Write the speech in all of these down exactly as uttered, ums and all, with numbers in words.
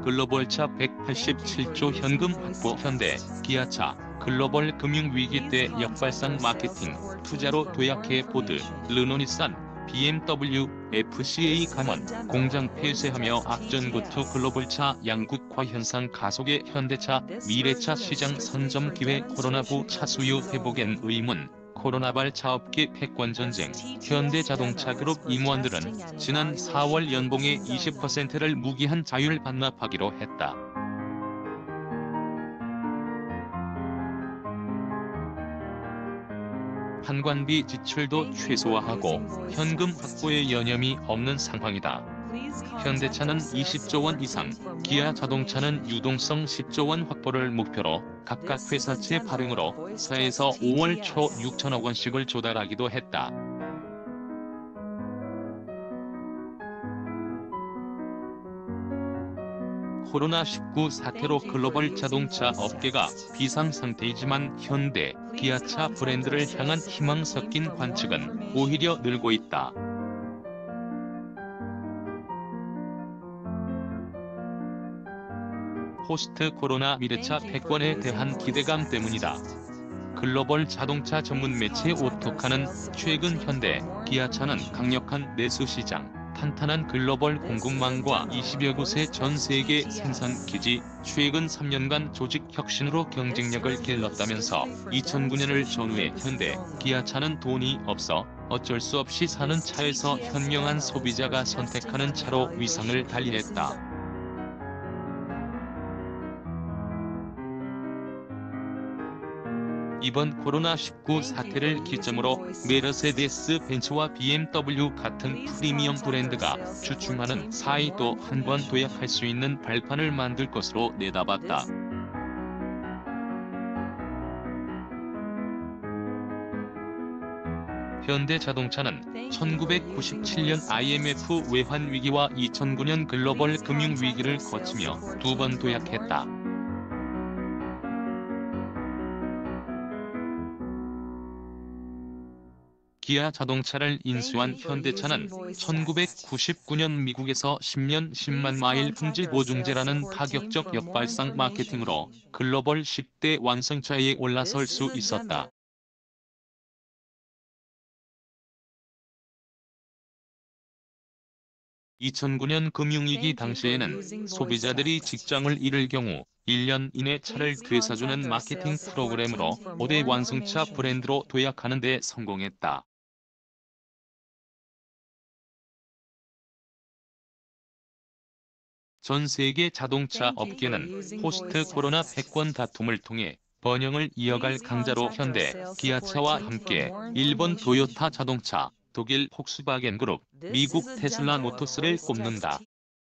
글로벌차 백팔십칠조 현금 확보. 현대, 기아차, 글로벌 금융위기 때 역발상 마케팅, 투자로 도약해 포드, 르노니산, 비엠더블유, 에프씨에이 감원, 공장 폐쇄하며 악전고투. 글로벌차 양극화 현상 가속의 현대차, 미래차 시장 선점 기회. 코로나구 차수요 회복엔 의문, 코로나발 차업계 패권전쟁. 현대자동차 그룹 임원들은 지난 사월 연봉의 이십 퍼센트를 무기한 자율 반납하기로 했다. 판관비 지출도 최소화하고 현금 확보에 여념이 없는 상황이다. 현대차는 이십조 원 이상, 기아자동차는 유동성 십조 원 확보를 목표로 각각 회사채 발행으로 사에서 오월 초 육천억 원씩을 조달하기도 했다. 코로나 십구 사태로 글로벌 자동차 업계가 비상상태이지만 현대, 기아차 브랜드를 향한 희망 섞인 관측은 오히려 늘고 있다. 포스트 코로나 미래차 패권에 대한 기대감 때문이다. 글로벌 자동차 전문 매체 오토카는 최근 현대, 기아차는 강력한 내수 시장, 탄탄한 글로벌 공급망과 이십여 곳의 전 세계 생산 기지, 최근 삼 년간 조직 혁신으로 경쟁력을 길렀다면서 이천구 년을 전후해 현대, 기아차는 돈이 없어 어쩔 수 없이 사는 차에서 현명한 소비자가 선택하는 차로 위상을 달리했다. 이번 코로나 십구 사태를 기점으로 메르세데스 벤츠와 비엠더블유 같은 프리미엄 브랜드가 주춤하는 사이 또 한 번 도약할 수 있는 발판을 만들 것으로 내다봤다. 현대자동차는 천구백구십칠 년 아이엠에프 외환위기와 이천구 년 글로벌 금융위기를 거치며 두 번 도약했다. 기아 자동차를 인수한 현대차는 천구백구십구 년 미국에서 십 년 십만 마일 품질 보증제라는 파격적 역발상 마케팅으로 글로벌 십 대 완성차에 올라설 수 있었다. 이천구 년 금융위기 당시에는 소비자들이 직장을 잃을 경우 일 년 이내 차를 되사주는 마케팅 프로그램으로 오 대 완성차 브랜드로 도약하는 데 성공했다. 전 세계 자동차 업계는 포스트 코로나 패권 다툼을 통해 번영을 이어갈 강자로 현대, 기아차와 함께 일본 도요타 자동차, 독일 폭스바겐 그룹, 미국 테슬라 모터스를 꼽는다.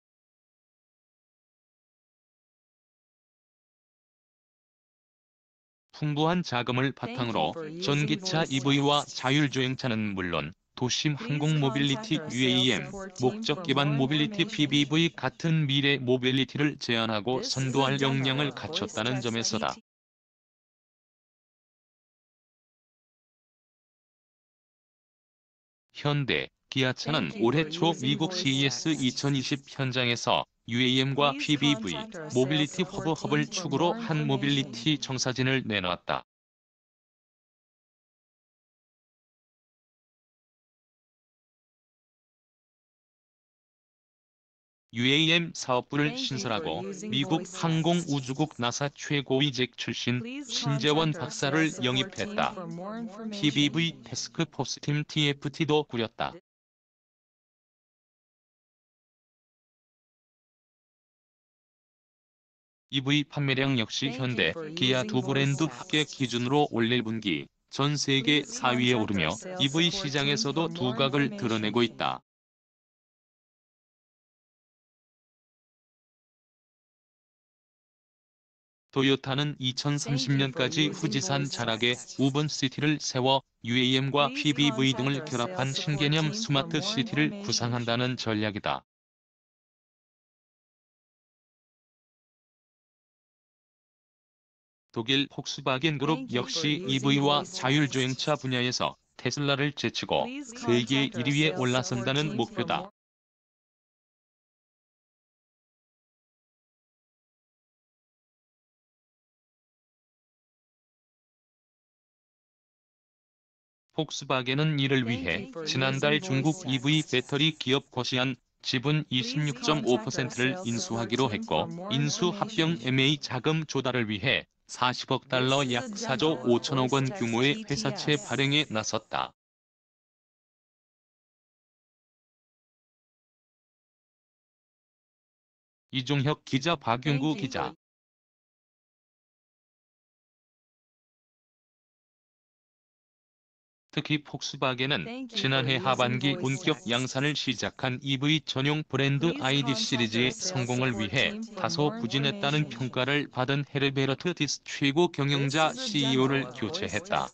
풍부한 자금을 바탕으로 전기차 이브이와 자율주행차는 물론 도심 항공 모빌리티 유에이엠, 목적 기반 모빌리티 피비브이 같은 미래 모빌리티를 제안하고 선도할 역량을 갖췄다는 점에서다. 현대, 기아차는 올해 초 미국 씨이에스 이천이십 현장에서 유에이엠과 피비브이, 모빌리티 허브 헙을 축으로 한 모빌리티 청사진을 내놨다. 유에이엠 사업부를 신설하고 미국 항공우주국 나사 최고위직 출신 신재원 박사를 영입했다. 피비브이 태스크포스팀 티에프티도 꾸렸다. 이브이 판매량 역시 현대, 기아 두 브랜드 합계 기준으로 올 일 분기 전 세계 사 위에 오르며 이브이 시장에서도 두각을 드러내고 있다. 도요타는 이천삼십 년까지 후지산 자락에 우번시티를 세워 유에이엠과 피비브이 등을 결합한 신개념 스마트 시티를 구상한다는 전략이다. 독일 폭스바겐 그룹 역시 이브이와 자율주행차 분야에서 테슬라를 제치고 세계 일 위에 올라선다는 목표다. 폭스바겐은 이를 위해 지난달 중국 이브이 배터리 기업 거시안 지분 이십육 점 오 퍼센트를 인수하기로 했고, 인수 합병 엠에이 자금 조달을 위해 사십억 달러 약 사조 오천억 원 규모의 회사채 발행에 나섰다. 이종혁 기자, 박윤구 기자. 특히 폭스바겐은 지난해 하반기 본격 양산을 시작한 이브이 전용 브랜드 아이디 시리즈의 성공을 위해 다소 부진했다는 평가를 받은 헤르베르트 디스 최고 경영자 씨이오를 교체했다.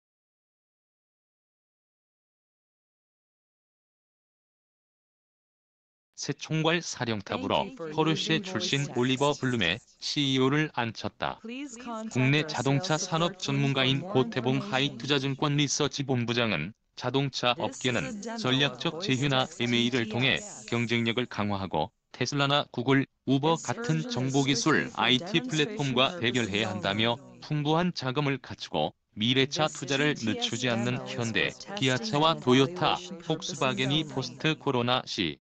새 총괄 사령탑으로 포르쉐 출신 올리버 블룸의 씨이오를 앉혔다. 국내 자동차 산업 전문가인 고태봉 하이투자증권 리서치 본부장은 자동차 업계는 전략적 제휴나 엠에이를 통해 경쟁력을 강화하고 테슬라나 구글, 우버 같은 정보기술 아이티 플랫폼과 대결해야 한다며, 풍부한 자금을 갖추고 미래차 투자를 늦추지 않는 현대, 기아차와 도요타, 폭스바겐이 포스트 코로나 시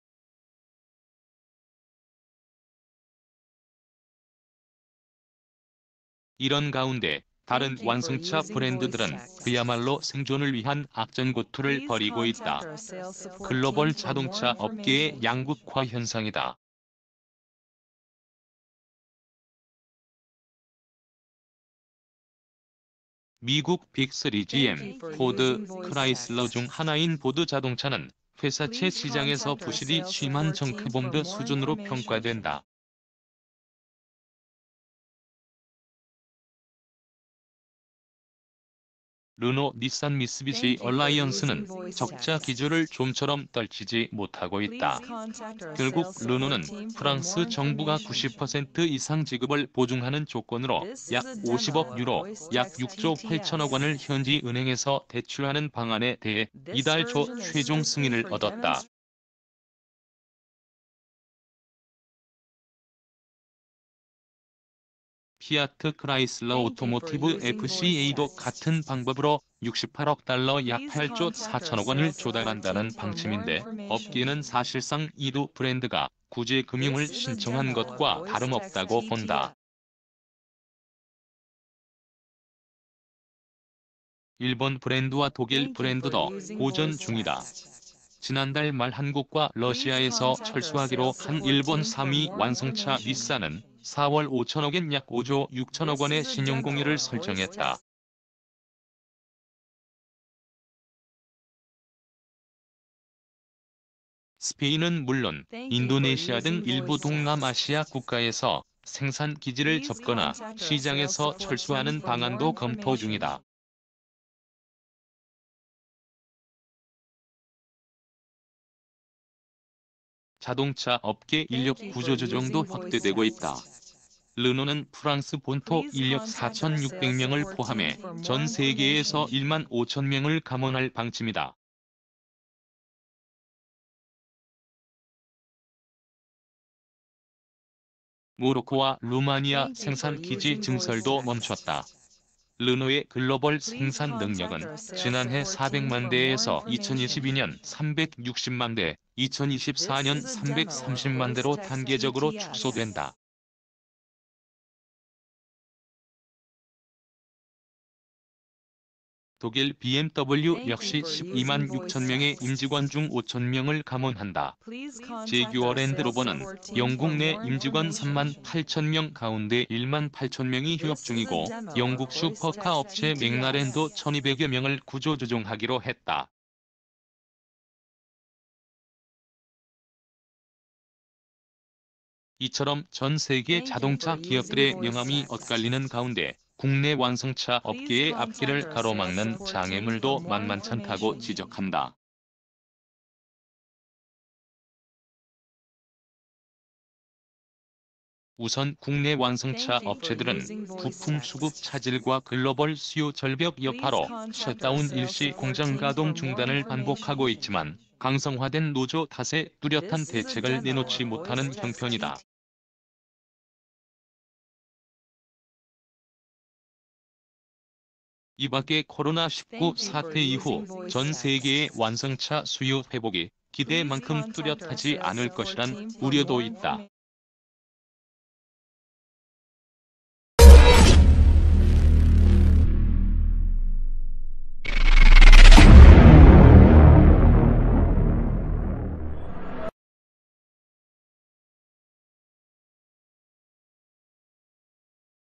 이런 가운데 다른 완성차 브랜드들은 그야말로 생존을 위한 악전고투를 벌이고 있다. 글로벌 자동차 업계의 양극화 현상이다. 미국 빅쓰리 지엠, 포드, 크라이슬러 중 하나인 보드 자동차는 회사채 시장에서 부실이 심한 정크본드 수준으로 평가된다. 르노, 닛산, 미쓰비시 얼라이언스는 적자 기조를 좀처럼 떨치지 못하고 있다. 결국 르노는 프랑스 정부가 구십 퍼센트 이상 지급을 보증하는 조건으로 약 오십억 유로, 약 육조 팔천억 원을 현지 은행에서 대출하는 방안에 대해 이달 초 최종 승인을 얻었다. 피아트 크라이슬러 오토모티브 에프씨에이도 같은 방법으로 육십팔억 달러 약 팔조 사천억 원을 조달한다는 방침인데, 업계는 사실상 이 두 브랜드가 구제 금융을 신청한 것과 다름없다고 본다. 일본 브랜드와 독일 브랜드도 보전 중이다. 지난달 말 한국과 러시아에서 철수하기로 한 일본 삼 위 완성차 닛산은 사월 오천억엔 약 오조 육천억 원의 신용공여를 설정했다. 스페인은 물론 인도네시아 등 일부 동남아시아 국가에서 생산 기지를 접거나 시장에서 철수하는 방안도 검토 중이다. 자동차 업계 인력 구조조정도 확대되고 있다. 르노는 프랑스 본토 인력 사천육백 명을 포함해 전 세계에서 일만 오천 명을 감원할 방침이다. 모로코와 루마니아 생산 기지 증설도 멈췄다. 르노의 글로벌 생산 능력은 지난해 사백만 대에서 이천이십이 년 삼백육십만 대, 이천이십사 년 삼백삼십만 대로 단계적으로 축소된다. 독일 비엠더블유 역시 십이만 육천 명의 임직원 중 오천 명을 감원한다. 제규어 랜드로버는 영국 내 임직원 삼만 팔천 명 가운데 일만 팔천 명이 휴업 중이고, 영국 슈퍼카 업체 맥라렌도 천이백여 명을 구조조정하기로 했다. 이처럼 전 세계 자동차 기업들의 명암이 엇갈리는 가운데 국내 완성차 업계의 앞길을 가로막는 장애물도 만만찮다고 지적한다. 우선 국내 완성차 업체들은 부품 수급 차질과 글로벌 수요 절벽 여파로 셧다운 일시 공장 가동 중단을 반복하고 있지만, 강성화된 노조 탓에 뚜렷한 대책을 내놓지 못하는 형편이다. 이 밖에 코로나 십구 사태 이후 전 세계의 완성차 수요 회복이 기대만큼 뚜렷하지 않을 것이란 우려도 있다.